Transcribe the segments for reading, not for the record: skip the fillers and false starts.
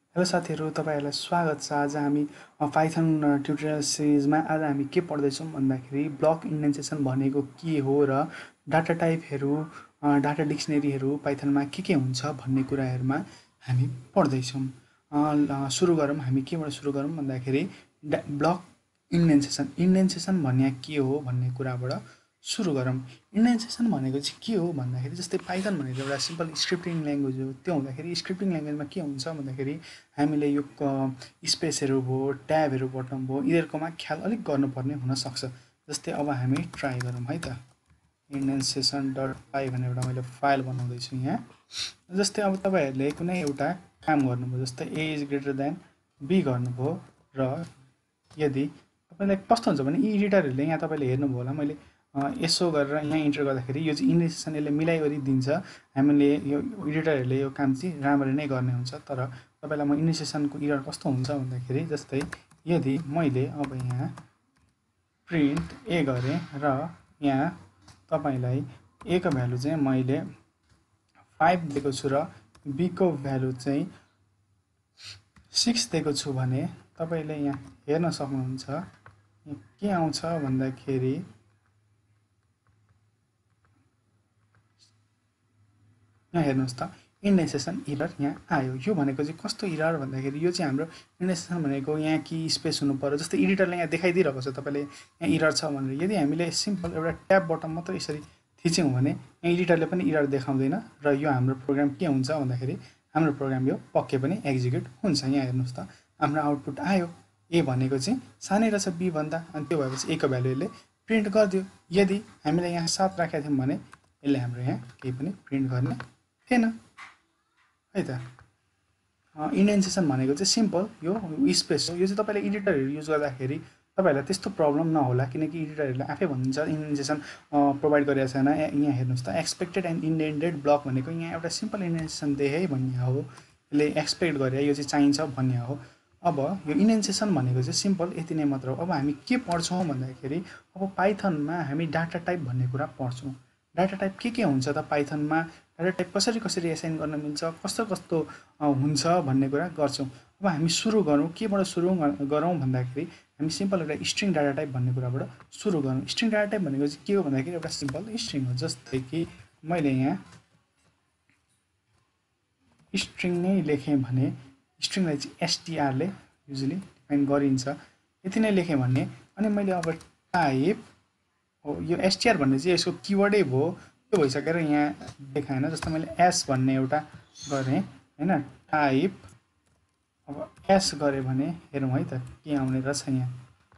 Hello साथीहरू, तपाईँहरूलाई स्वागत छ। आज हामी पाइथन ट्युटोरियल सिरिजमा आज हामी के पढ्दैछौँ भन्दाखेरि ब्लक इन्डेन्टेसन भनेको के हो र डाटा टाइपहरू, डाटा डिक्सनरीहरू पाइथनमा के हुन्छ भन्ने कुराहरूमा हामी पढ्दैछौँ। सुरु गरौँ। हामी केबाट सुरु गरौँ भन्दाखेरि ब्लक इन्डेन्टेसन भन्ने के हो भन्ने कुराबाट सुरु गरौँ। इन्डेन्टेसन भनेको चाहिँ के हो भन्दाखेरि जस्तै पाइथन भनेको एउटा सिम्पल स्क्रिप्टिङ ल्याङ्ग्वेज हो। त्यो हुँदाखेरि स्क्रिप्टिङ ल्याङ्ग्वेजमा के हुन्छ भन्दाखेरि हामीले यो स्पेसहरू भयो, ट्याबहरू बटन भयो, यिनीहरूकोमा ख्याल अलिक गर्नुपर्ने हुनसक्छ। जस्तै अब हामी ट्राई गरौँ है त। indentation.py भनेर एउटा मैले फाइल बनाउँदैछु यहाँ। जस्तै अब तपाईँहरूले कुनै एउटा काम गर्नुभयो, जस्तै a is greater than b गर्नुभयो र यदि तपाईँलाई कस्तो हुन्छ भने यी एडिटरहरूले यहाँ तपाईँले हेर्नुभयो होला, मैले यसो गरेर यहाँ इन्टर गर्दाखेरि यो चाहिँ इन्डेन्टेसन यसले मिलाइवरी दिन्छ। हामीले यो एडिटरहरूले यो काम चाहिँ राम्ररी नै गर्ने हुन्छ। तर तपाईँलाई म इन्डेन्टेसनको एरर कस्तो हुन्छ भन्दाखेरि जस्तै यदि मैले अब यहाँ प्रिन्ट ए गरेँ र यहाँ तपाईँलाई ए को भ्यालु चाहिँ मैले 5 दिएको छु र बी को भ्यालु चाहिँ 6 दिएको छु भने तपाईँले यहाँ हेर्न सक्नुहुन्छ के आउँछ भन्दाखेरि यहाँ हेर्नुहोस् त, इन्डेन्टेसन एरर यहाँ आयो। यो भनेको चाहिँ कस्तो एरर भन्दाखेरि यो चाहिँ हाम्रो इन्डेन्टेसन भनेको यहाँ कि स्पेस हुनु पर्यो। जस्तै एडिटरले यहाँ देखाइदिइरहेको छ तपाईँले यहाँ एरर छ भनेर। यदि हामीले सिम्पल एउटा ट्याब बटन मात्र यसरी थिच्यौँ भने यहाँ एडिटरले पनि एरर देखाउँदैन र यो हाम्रो प्रोग्राम के हुन्छ भन्दाखेरि हाम्रो प्रोग्राम यो पक्कै पनि एक्जिक्युट हुन्छ। यहाँ हेर्नुहोस् त, हाम्रो आउटपुट आयो। ए भनेको चाहिँ सानै रहेछ बी भन्दा, अनि त्यो भएपछि ए को भ्यालु यसले प्रिन्ट गरिदियो। यदि हामीले यहाँ 7 राखेका थियौँ भने यसले हाम्रो यहाँ केही पनि प्रिन्ट गर्ने थिएन है त। इन्डेन्टेसन भनेको चाहिँ सिम्पल यो स्पेस हो। यो चाहिँ तपाईँले एडिटरहरू युज गर्दाखेरि तपाईँहरूलाई त्यस्तो प्रब्लम नहोला, किनकि एडिटरहरूले आफै भनिन्छ इन्डेन्टेसन प्रोभाइड गरेको छैन। यहाँ हेर्नुहोस् त, एक्सपेक्टेड एन्ड इन्डेन्टेड ब्लक भनेको यहाँ एउटा सिम्पल इन्डेन्टेसन देखे भन्ने हो। यसले एक्सपेक्ट गरे यो चाहिँ चाहिन्छ भन्ने हो। अब यो इन्डेन्टेसन भनेको चाहिँ सिम्पल यति नै मात्र हो। अब हामी के पढ्छौँ भन्दाखेरि अब पाइथनमा हामी डाटा टाइप भन्ने कुरा पढ्छौँ। डाटा टाइप के हुन्छ त पाइथनमा, डाटा टाइप कसरी कसरी एसाइन गर्न मिल्छ, कस्तो कस्तो हुन्छ भन्ने कुरा गर्छौँ। अब हामी सुरु गरौँ। केबाट सुरु गरौँ भन्दाखेरि हामी सिम्पल एउटा स्ट्रिङ डाटा टाइप भन्ने कुराबाट सुरु गरौँ। स्ट्रिङ डाटा टाइप भनेको चाहिँ के हो भन्दाखेरि एउटा सिम्पल स्ट्रिङ हो। जस्तै कि मैले यहाँ स्ट्रिङ नै लेखेँ भने स्ट्रिङलाई चाहिँ एसटिआरले युजली डिफाइन गरिन्छ। यति नै लेखेँ भने अनि मैले अब टाइप हो, यो एसटिआर भन्ने चाहिँ यसको किवर्डै भयो। त्यो भइसकेर यहाँ देखाएन। जस्तो मैले एस भन्ने एउटा गरेँ होइन, टाइप अब एस गरेँ भने हेरौँ है त के आउने रहेछ यहाँ।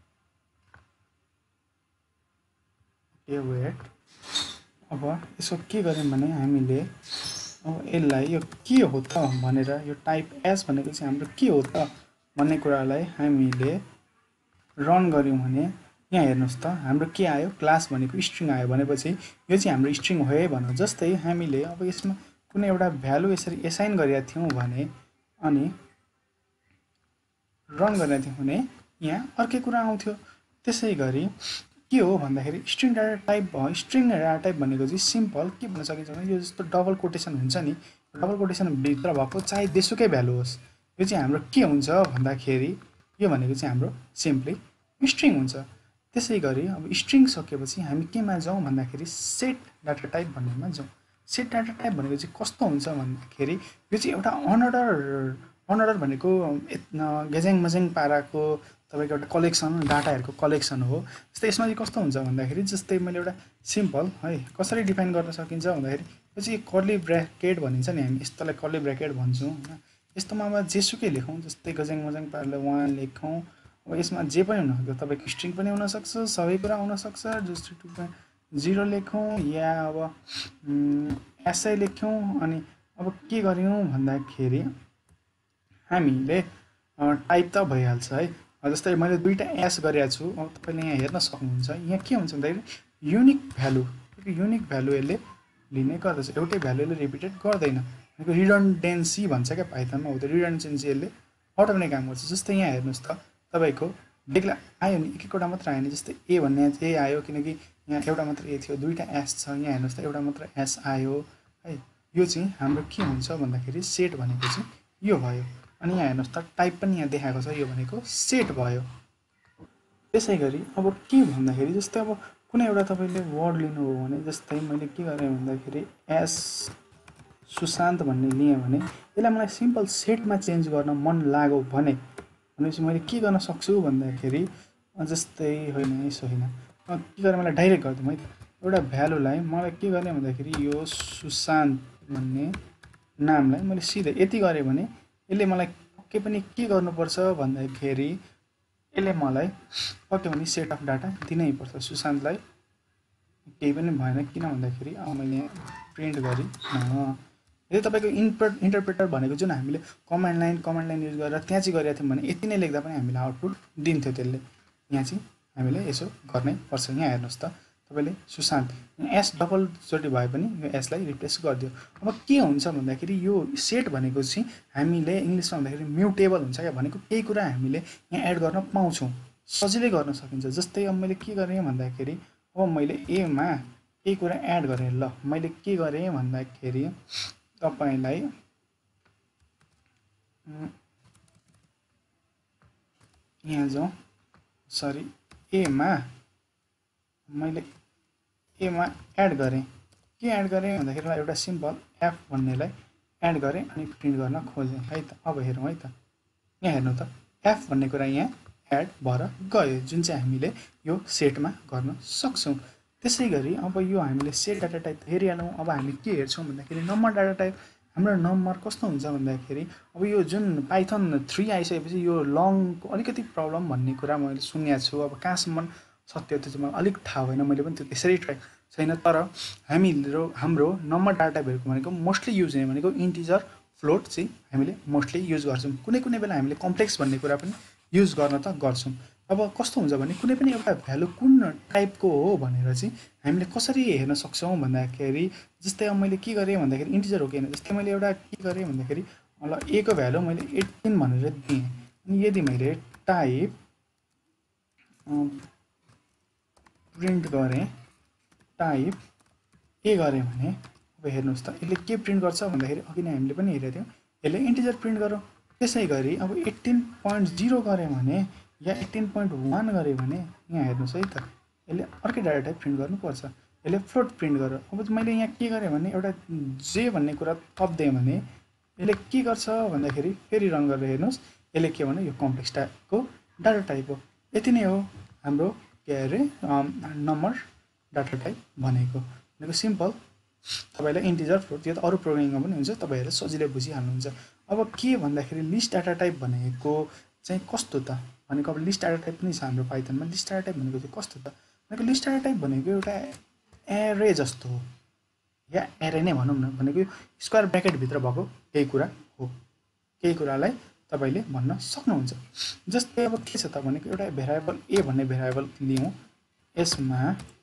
वेट, अब यसो के गर्यौँ भने हामीले अब यसलाई यो के हो त भनेर, यो टाइप एस भनेको चाहिँ हाम्रो के हो त भन्ने कुरालाई हामीले रन गऱ्यौँ भने यहाँ हेर्नुहोस् त हाम्रो के आयो, क्लास भनेको स्ट्रिङ आयो। भनेपछि यो चाहिँ हाम्रो स्ट्रिङ हो है भनौँ। जस्तै हामीले अब यसमा कुनै एउटा भ्यालु यसरी एसाइन गरेका थियौँ भने अनि रन गरेका थियौँ भने यहाँ अर्कै कुरा आउँथ्यो। त्यसै गरी के हो भन्दाखेरि स्ट्रिङ डाटा टाइप भयो। स्ट्रिङ डाटा टाइप भनेको चाहिँ सिम्पल के भन्न सकिन्छ भने यो जस्तो डबल कोटेसन हुन्छ नि, डबल कोटेसनभित्र भएको चाहे जेसुकै भ्यालु होस्, यो चाहिँ हाम्रो के हुन्छ भन्दाखेरि यो भनेको चाहिँ हाम्रो सिम्पली स्ट्रिङ हुन्छ। त्यसै गरी अब स्ट्रिङ सकेपछि हामी केमा जाउँ भन्दाखेरि सेट डाटा टाइप भन्नेमा जाउँ। सेट डाटा टाइप भनेको चाहिँ कस्तो हुन्छ भन्दाखेरि यो चाहिँ एउटा अनअर्डर भनेको गेजेङ मजेङ पाराको तपाईँको एउटा कलेक्सन, डाटाहरूको कलेक्सन हो। जस्तै यसमा चाहिँ कस्तो हुन्छ भन्दाखेरि जस्तै मैले एउटा सिम्पल है कसरी डिफाइन गर्न सकिन्छ भन्दाखेरि यो चाहिँ कर्ली ब्र्याकेट भनिन्छ नि, हामी यस्तोलाई कर्ली ब्र्याकेट भन्छौँ होइन। यस्तोमा अब जेसुकै लेखौँ, जस्तै गजेङ मजेङ पाराले 1 लेखौँ। अब यसमा जे पनि हुनसक्छ, तपाईँको स्ट्रिङ पनि हुनसक्छ, सबै कुरा हुनसक्छ। जस्तै 2.0 लेखौँ या अब एसआई लेख्यौँ। अनि अब के गऱ्यौँ भन्दाखेरि हामीले टाइप त भइहाल्छ है। जस्तै मैले 2टा एस गरेको छु। अब तपाईँले यहाँ हेर्न सक्नुहुन्छ यहाँ के हुन्छ भन्दाखेरि युनिक भ्यालु, युनिक भ्यालु यसले लिने गर्दछ, एउटै भ्यालु यसले रिपिटेड गर्दैन। रिडन्डेन्सी भन्छ क्या पाइथनमा, हो त्यो रिडन्डेन्सी यसले हटाउने काम गर्छ। जस्तै यहाँ हेर्नुहोस् त, तपाईँको बेग्ला आयो नि, एक एकवटा मात्र आयो नि। जस्तै ए भन्ने ए आयो किनकि यहाँ एउटा मात्र ए थियो, 2टा एस छ। यहाँ हेर्नुहोस् त एउटा मात्र एस आयो है। यो चाहिँ हाम्रो के हुन्छ भन्दाखेरि सेट भनेको चाहिँ यो भयो। अनि यहाँ हेर्नुहोस् त टाइप पनि यहाँ देखाएको छ, यो भनेको सेट भयो। त्यसै गरी अब के भन्दाखेरि जस्तै अब कुनै एउटा तपाईँले वर्ड लिनु हो भने, जस्तै मैले के गरेँ भन्दाखेरि एस सुशान्त भन्ने लिएँ भने यसलाई मलाई सिम्पल सेटमा चेन्ज गर्न मन लाग्यो भनेपछि मैले के गर्न सक्छु भन्दाखेरि जस्तै होइन यसो होइन के गरेँ मलाई डाइरेक्ट गरिदिउँ है त, एउटा भ्यालुलाई मलाई के गर्ने भन्दाखेरि यो सुशान्त भन्ने नामलाई मैले सिधै यति गरेँ भने यसले मलाई पक्कै पनि के गर्नुपर्छ भन्दाखेरि यसले मलाई पक्कै पनि सेट अफ डाटा दिनै पर्छ। सुशान्तलाई केही पनि भएन, किन भन्दाखेरि मैले प्रिन्ट गरेँ यो तपाईँको इन्टरप्रेटर भनेको जुन हामीले कमान्ड लाइन युज गरेर त्यहाँ चाहिँ गरेका थियौँ भने यति नै लेख्दा पनि हामीलाई आउटपुट दिन्थ्यो त्यसले। यहाँ चाहिँ हामीले यसो गर्नै पर्छ। यहाँ हेर्नुहोस् त तपाईँले सुशान्त एस डबलचोटि भए पनि यो एसलाई रिप्लेस गरिदियो। अब के हुन्छ भन्दाखेरि यो सेट भनेको चाहिँ हामीले इङ्ग्लिसमा भन्दाखेरि म्युटेबल हुन्छ क्या, भनेको केही कुरा हामीले यहाँ एड गर्न पाउँछौँ, सजिलै गर्न सकिन्छ। जस्तै अब मैले के गरेँ भन्दाखेरि अब मैले एमा केही कुरा एड गरेँ, ल मैले के गरेँ भन्दाखेरि तपाईलाई यहाँ जाउँ, सरी एमा मैले एमा एड गरेँ, के एड गरेँ भन्दाखेरि एउटा सिम्पल एफ भन्नेलाई एड गरेँ अनि प्रिन्ट गर्न खोजेँ है त। अब हेरौँ है त, यहाँ हेर्नु त एफ भन्ने कुरा यहाँ एड भएर गयो, जुन चाहिँ हामीले यो सेटमा गर्न सक्छौँ। त्यसै गरी अब यो हामीले सेट डाटा टाइप हेरिहालौँ। अब हामी के हेर्छौँ भन्दाखेरि नम्बर डाटा टाइप। हाम्रो नम्बर कस्तो हुन्छ भन्दाखेरि अब यो जुन पाइथन 3 आइसकेपछि यो लङको अलिकति प्रब्लम भन्ने कुरा मैले सुनेको छु। अब कहाँसम्म सत्य त्यो चाहिँ मलाई अलिक थाहा भएन, मैले पनि त्यो त्यसरी ट्राई छैन। तर हाम्रो नम्बर डाटा टाइपहरूको भनेको मोस्टली युज हुने भनेको इन्टिजर फ्लोट चाहिँ हामीले मोस्टली युज गर्छौँ। कुनै बेला हामीले कम्प्लेक्स भन्ने कुरा पनि युज गर्न त गर्छौँ। अब कस्तो हुन्छ भने कुनै पनि एउटा भ्यालु कुन टाइपको हो भनेर चाहिँ हामीले कसरी हेर्न सक्छौँ भन्दाखेरि जस्तै अब मैले के गरेँ भन्दाखेरि इन्टिजर हो कि होइन, जस्तै मैले एउटा के गरेँ भन्दाखेरि ल ए को भ्यालु मैले 18 भनेर दिएँ। अनि यदि मैले टाइप प्रिन्ट गरेँ टाइप ए गरेँ भने अब हेर्नुहोस् त यसले के प्रिन्ट गर्छ भन्दाखेरि अघि नै हामीले पनि हेरेको थियौँ, यसले इन्टिजर प्रिन्ट गरौँ। त्यसै गरी अब 18.0 गरेँ भने या 18.1 गरेँ भने यहाँ हेर्नुहोस् है त, यसले अर्कै डाटा टाइप प्रिन्ट गर्नुपर्छ, यसले फ्लोट प्रिन्ट गर। अब मैले यहाँ के गरेँ भने एउटा जे भन्ने कुरा थपिदिएँ भने यसले के गर्छ भन्दाखेरि फेरि रन गरेर हेर्नुहोस्, यसले के भने यो कम्प्लेक्स टाइपको डाटा टाइप हो। यति नै हो हाम्रो के अरे नम्बर डाटा टाइप भनेको सिम्पल। तपाईँलाई इन्टिजर फ्लोट यो त अरू प्रोग्रामिङमा पनि हुन्छ, तपाईँहरूले सजिलै बुझिहाल्नुहुन्छ। अब के भन्दाखेरि लिस्ट डाटा टाइप भनेको चाहिँ कस्तो त भनेको, अब लिस्ट डाटा टाइप पनि छ हाम्रो पाइथनमा। लिस्ट डाटा टाइप भनेको चाहिँ कस्तो त भनेको लिस्ट डाटा टाइप भनेको एउटा एरे जस्तो हो, या एरे नै भनौँ न, भनेको स्क्वायर ब्र्याकेटभित्र भएको केही कुरा हो। केही कुरालाई तपाईँले भन्न सक्नुहुन्छ। जस्तै अब के छ त भनेको एउटा भेरिएबल ए भन्ने भेरिएबल लियौँ, यसमा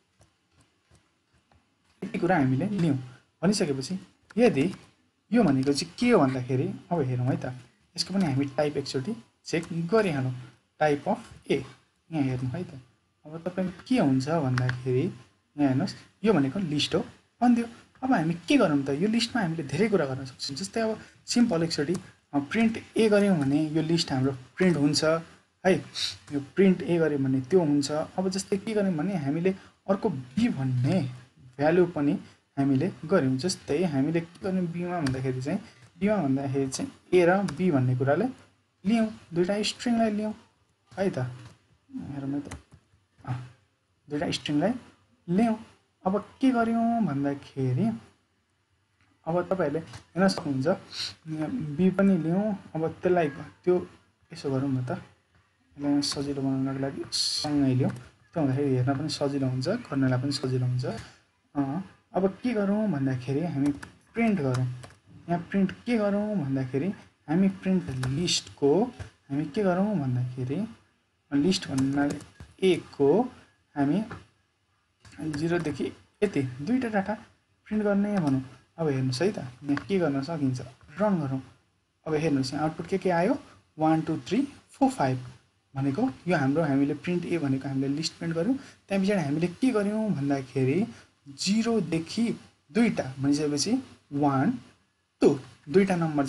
यति कुरा हामीले लियौँ भनिसकेपछि यदि यो भनेको चाहिँ के हो भन्दाखेरि अब हेरौँ है त, यसको पनि हामी टाइप एकचोटि चेक गरिहालौँ। टाइप अफ ए यहाँ हेर्नु है त। अब तपाईँको के हुन्छ भन्दाखेरि यहाँ हेर्नुहोस्, यो भनेको लिस्ट हो भनिदियो। अब हामी के गरौँ त, यो लिस्टमा हामीले धेरै कुरा गर्न सक्छौँ। जस्तै अब सिम्पल एकचोटि प्रिन्ट ए गऱ्यौँ भने यो लिस्ट हाम्रो प्रिन्ट हुन्छ है, यो प्रिन्ट ए गऱ्यौँ भने त्यो हुन्छ। अब जस्तै के गऱ्यौँ भने हामीले अर्को बी भन्ने भ्यालु पनि हामीले गऱ्यौँ। जस्तै हामीले के गर्यौँ बीमा भन्दाखेरि चाहिँ ए र बी भन्ने कुरालाई लियौँ, दुईवटा स्ट्रिङलाई लियौँ है त। हेरौँ है त, दुईवटा स्ट्रिङलाई लियौँ। अब के गर्यौँ भन्दाखेरि अब तपाईँहरूले हेर्न सक्नुहुन्छ बी पनि लियौँ। अब त्यसलाई त्यो यसो गरौँ न त, यसलाई सजिलो बनाउनको लागि सँगै लियौँ, त्यो हुँदाखेरि हेर्न पनि सजिलो हुन्छ, गर्नलाई पनि सजिलो हुन्छ। अब के गरौँ भन्दाखेरि हामी प्रिन्ट गरौँ। यहाँ प्रिन्ट के गरौँ भन्दाखेरि हामी प्रिन्ट लिस्टको हामी के गरौँ भन्दाखेरि लिस्ट भन्नाले ए को हामी 0 देखि यति दुईवटा डाटा प्रिन्ट गर्ने भनौँ। अब हेर्नुहोस् है त, यहाँ के गर्न सकिन्छ, रन गरौँ। अब हेर्नुहोस् यहाँ आउटपुट के आयो 1 2 3 4 5 भनेको यो हाम्रो हामीले प्रिन्ट ए भनेको हामीले लिस्ट प्रिन्ट गऱ्यौँ। त्यहाँ पछाडि हामीले के गऱ्यौँ भन्दाखेरि 0 देखि दुईवटा भनिसकेपछि 1 2 दुईवटा नम्बर चाहिँ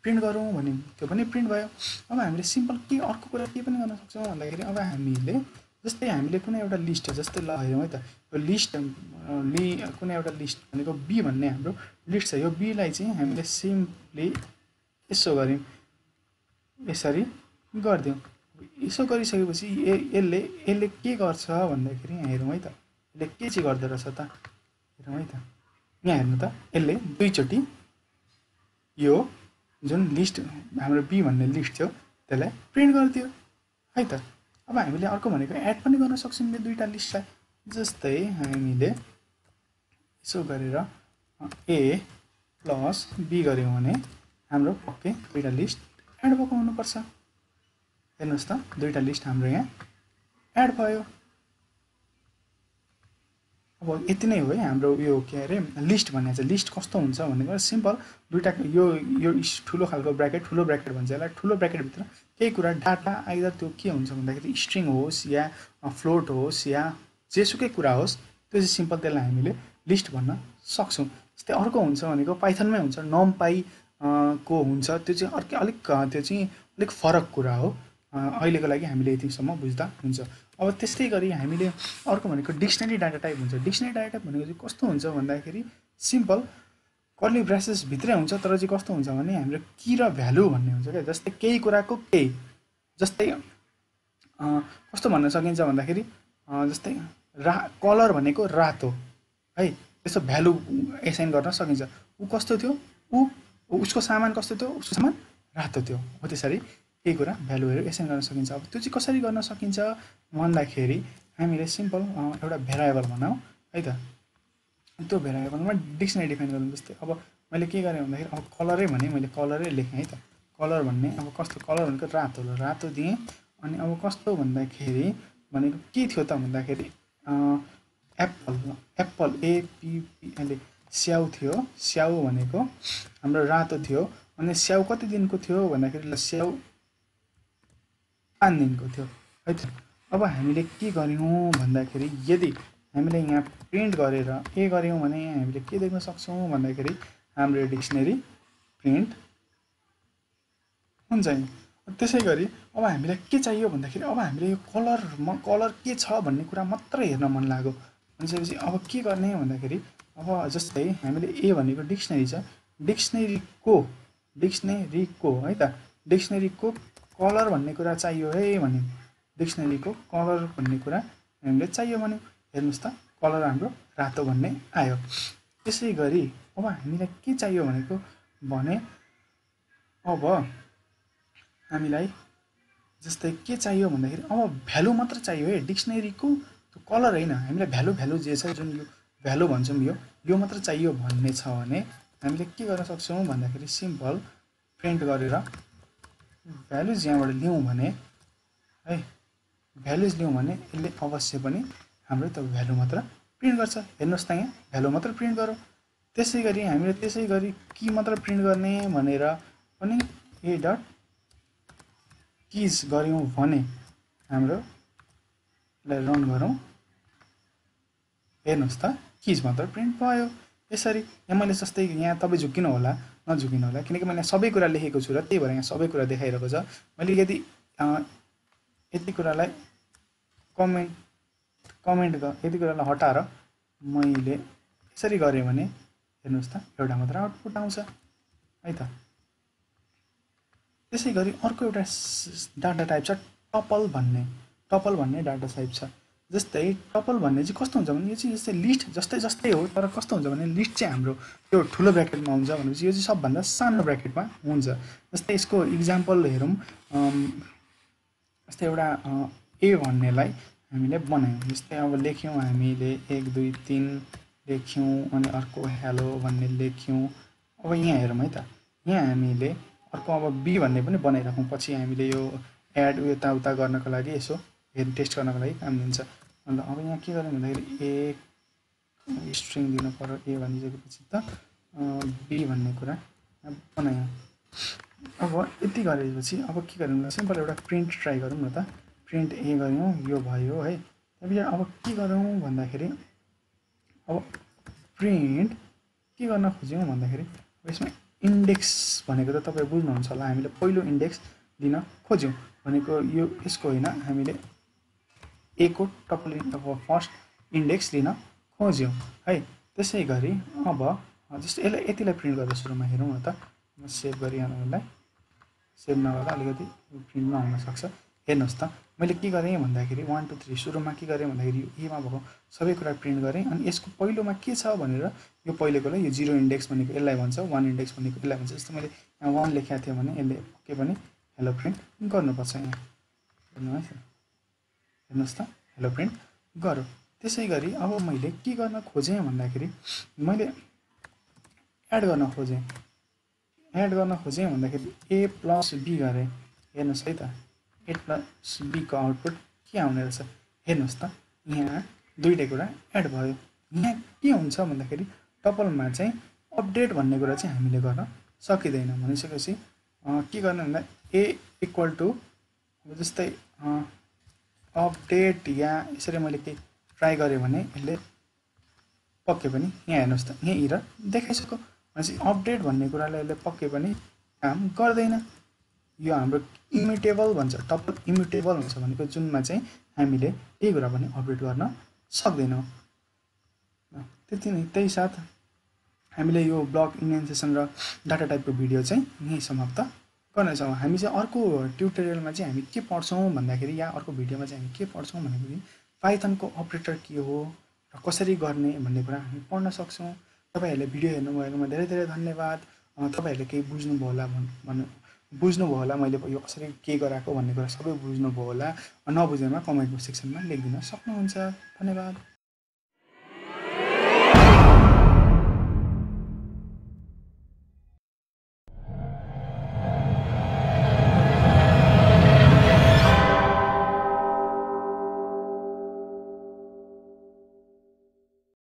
प्रिन्ट गरौँ भन्यौँ त्यो पनि प्रिन्ट भयो। अब हामीले सिम्पल के अर्को कुरा के पनि गर्न सक्छौँ भन्दाखेरि अब हामीले जस्तै हामीले कुनै एउटा लिस्ट जस्तै ल हेरौँ है त यो लिस्ट कुनै एउटा लिस्ट भनेको बी भन्ने हाम्रो लिस्ट छ। यो बीलाई चाहिँ हामीले सिम्पली यसो गऱ्यौँ यसरी गरिदिउँ। यसो गरिसकेपछि यसले के गर्छ भन्दाखेरि यहाँ हेरौँ है त यसले के चाहिँ गर्दो रहेछ त हेरौँ है त यहाँ हेर्नु त यसले दुईचोटि यो जुन लिस्ट हाम्रो बी भन्ने लिस्ट थियो त्यसलाई प्रिन्ट गरिदियो है त। अब हामीले अर्को भनेको एड पनि गर्न सक्छौँ यो दुईवटा लिस्टलाई। जस्तै हामीले यसो गरेर ए प्लस बी गऱ्यौँ भने हाम्रो पक्कै दुईवटा लिस्ट एड भएको हुनुपर्छ। हेर्नुहोस् त दुईवटा लिस्ट हाम्रो यहाँ एड भयो। अब यति नै हो है हाम्रो यो के अरे लिस्ट भन्ने चाहिँ। लिस्ट कस्तो हुन्छ भनेको सिम्पल दुईवटा यो ठुलो खालको ब्र्याकेट ठुलो ब्र्याकेट भन्छ यसलाई। ठुलो ब्र्याकेटभित्र केही कुरा डाटा आइदर त्यो के हुन्छ भन्दाखेरि स्ट्रिङ होस् या फ्लोट होस् या जेसुकै कुरा होस् त्यो चाहिँ सिम्पल त्यसलाई हामीले लिस्ट भन्न सक्छौँ। जस्तै अर्को हुन्छ भनेको पाइथनमै हुन्छ नमपाई को हुन्छ त्यो चाहिँ अलिक त्यो चाहिँ अलिक फरक कुरा हो। अहिलेको लागि हामीले यतिसम्म बुझ्दा हुन्छ। अब त्यस्तै गरी हामीले अर्को भनेको डिक्सनरी डाटा टाइप हुन्छ। डिक्सनरी डाटा टाइप भनेको चाहिँ कस्तो हुन्छ भन्दाखेरि सिम्पल कर्ली ब्रासेस भित्रै हुन्छ तर चाहिँ कस्तो हुन्छ भने हाम्रो की र भ्यालु भन्ने हुन्छ क्या। जस्तै केही कुराको केही जस्तै कस्तो भन्न सकिन्छ भन्दाखेरि जस्तै कलर भनेको रातो है त्यसो भ्यालु एसाइन गर्न सकिन्छ। ऊ कस्तो थियो उसको सामान कस्तो थियो उसको सामान रातो थियो हो त्यसरी केही कुरा भ्यालुहरू एसाइन गर्न सकिन्छ। अब त्यो चाहिँ कसरी गर्न सकिन्छ भन्दाखेरि हामीले सिम्पल एउटा भेरिएबल बनाऊ है त। त्यो भेरिएबलमा डिक्सनरी डिफाइन गर्नु। जस्तै अब मैले के गरेँ भन्दाखेरि अब कलरै भने मैले कलरै लेखेँ है त। कलर भन्ने अब कस्तो कलर भनेको रातो दिएँ। अनि अब कस्तो भन्दाखेरि भनेको के थियो त भन्दाखेरि एप्पल एप्पल स्याउ थियो। स्याउ भनेको हाम्रो रातो थियो। अनि स्याउ कति दिनको थियो भन्दाखेरि स्याउ 5 दिनको थियो है त। अब हामीले के गर्यौँ भन्दाखेरि यदि हामीले यहाँ प्रिन्ट गरेर के गर्यौँ भने हामीले के देख्न सक्छौँ भन्दाखेरि हाम्रो डिक्सनरी प्रिन्ट हुन्छ नि। त्यसै गरी अब हामीलाई के चाहियो भन्दाखेरि अब हामीले यो कलर के छ भन्ने कुरा मात्र हेर्न मन लाग्यो भनेपछि अब के गर्ने भन्दाखेरि अब जस्तै हामीले ए भनेको डिक्सनरी छ। डिक्सनरीको है त डिक्सनरीको कलर भन्ने कुरा चाहियो है भन्यो। डिक्सनरीको कलर भन्ने कुरा हामीले चाहियो भन्यो। हेर्नुहोस् त कलर हाम्रो रातो भन्ने आयो। त्यसै गरी अब हामीलाई के चाहियो भनेको भने अब हामीलाई जस्तै के चाहियो भन्दाखेरि अब भ्यालु मात्र चाहियो है। डिक्सनरीको त्यो कलर होइन हामीलाई भ्यालु जे छ जुन यो भ्यालु भन्छौँ यो मात्र चाहियो भन्ने छ भने हामीले के गर्न सक्छौँ भन्दाखेरि सिम्पल प्रिन्ट गरेर भ्यालुज यहाँबाट लियौँ भने है भ्यालुज लियौँ भने यसले अवश्य पनि हाम्रो त्यो भ्यालु मात्र प्रिन्ट गर्छ। हेर्नुहोस् त यहाँ भ्यालु मात्र प्रिन्ट गरौँ। त्यसै गरी हामीले त्यसै गरी की मात्र प्रिन्ट गर्ने भनेर पनि ए डट किज गऱ्यौँ भने हाम्रो रन गरौँ। हेर्नुहोस् त किज मात्र प्रिन्ट भयो। यसरी यहाँ मैले जस्तै यहाँ तपाईँ झुकिनु होला नझुकिनु होला किनकि मैले सबै कुरा लेखेको छु र त्यही भएर यहाँ सबै कुरा देखाइरहेको छ। मैले यदि यति कुरालाई यति कुरालाई हटाएर मैले यसरी गरेँ भने हेर्नुहोस् त एउटा मात्र आउटपुट आउँछ है त। त्यसै गरी अर्को एउटा डाटा टाइप छ टपल भन्ने डाटा टाइप छ। जस्तै टपल भन्ने चाहिँ कस्तो हुन्छ भने यो चाहिँ जस्तै लिस्ट जस्तै हो तर कस्तो हुन्छ भने लिस्ट चाहिँ हाम्रो त्यो ठुलो ब्र्याकेटमा हुन्छ भनेपछि यो चाहिँ सबभन्दा सानो ब्र्याकेटमा हुन्छ। जस्तै यसको इक्जाम्पल हेरौँ। जस्तै एउटा ए भन्नेलाई हामीले बनायौँ। जस्तै अब लेख्यौँ हामीले 1 2 3 लेख्यौँ अनि अर्को हेलो भन्ने लेख्यौँ। अब यहाँ हेरौँ है त यहाँ हामीले अर्को अब बी भन्ने पनि बनाइराखौँ। पछि हामीले यो एड यताउता गर्नको लागि यसो टेस्ट गर्नको लागि काम दिन्छ। अन्त अब यहाँ के गर्नु भन्दाखेरि एक स्ट्रिङ दिनु पर्यो ए भनिसकेपछि त बी भन्ने कुरा बनायौँ। अब यति गरेपछि अब के गरौँ सिम्पल एउटा प्रिन्ट ट्राई गरौँ न त। प्रिन्ट ए गऱ्यौँ यो भयो है। त्यहाँपछि अब के गरौँ भन्दाखेरि अब प्रिन्ट के गर्न खोज्यौँ भन्दाखेरि यसमा इन्डेक्स भनेको त तपाईँ बुझ्नुहुन्छ होला। हामीले पहिलो इन्डेक्स लिन खोज्यौँ भनेको यो यसको होइन, हामीले ए को टपल अब फर्स्ट इन्डेक्स लिन खोज्यौँ है। त्यसै गरी अब जस्तो यसलाई यतिलाई प्रिन्ट गर्दा सुरुमा हेरौँ न त। म सेभ गरिहालौँ यसलाई। सेभ नगर्दा अलिकति प्रिन्ट नहुन सक्छ। हेर्नुहोस् त मैले के गरेँ भन्दाखेरि 1 2 3 सुरुमा के गरेँ भन्दाखेरि यो एमा भएको सबै कुरा प्रिन्ट गरेँ। अनि यसको पहिलोमा के छ भनेर यो पहिलेकोलाई यो 0 इन्डेक्स भनेको यसलाई भन्छ, 1 इन्डेक्स भनेको यसलाई भन्छ। जस्तो मैले यहाँ 1 लेखेको थिएँ भने यसले के पनि हेलो प्रिन्ट गर्नुपर्छ। यहाँ हेर्नुहोस्, हेर्नुहोस् त हेलो प्रिन्ट गरौँ। त्यसै गरी अब मैले के गर्न खोजेँ भन्दाखेरि मैले एड गर्न खोजेँ भन्दाखेरि ए प्लस बी गरेँ। हेर्नुहोस् है त ए प्लस बीको आउटपुट के आउने रहेछ हेर्नुहोस् त। यहाँ दुईटै कुरा एड भयो। यहाँ के हुन्छ भन्दाखेरि टपलमा चाहिँ अपडेट भन्ने कुरा चाहिँ हामीले गर्न सकिँदैन। भनिसकेपछि के गर्ने भन्दा ए इक्वल टु जस्तै अपडेट या यसरी मैले केही ट्राई गरेँ भने यसले पक्कै पनि यहाँ हेर्नुहोस् त यहाँ एरर देखाइसक्यो। भनेपछि अपडेट भन्ने कुरालाई यसले पक्कै पनि काम गर्दैन। यो हाम्रो इम्युटेबल भन्छ, टपल इम्युटेबल हुन्छ भनेको जुनमा चाहिँ हामीले केही कुरा पनि अपडेट गर्न सक्दैनौँ। त्यही साथ हामीले यो ब्लक इन्डेन्टेसन र डाटा टाइपको भिडियो चाहिँ यहीँ समाप्त गर्नेछौँ। हामी चाहिँ अर्को ट्युटोरियलमा चाहिँ हामी के पढ्छौँ भन्दाखेरि या अर्को भिडियोमा चाहिँ हामी के पढ्छौँ भनेपछि पाइथनको अपरेटर के हो र कसरी गर्ने भन्ने कुरा हामी पढ्न सक्छौँ। तपाईँहरूले भिडियो हेर्नुभएकोमा धेरै धेरै धन्यवाद। तपाईँहरूले केही बुझ्नुभयो होला, मैले यो कसरी के गराएको भन्ने कुरा सबै बुझ्नुभयो होला। नबुझेमा कमेन्ट सेक्सनमा लेखिदिन सक्नुहुन्छ। धन्यवाद।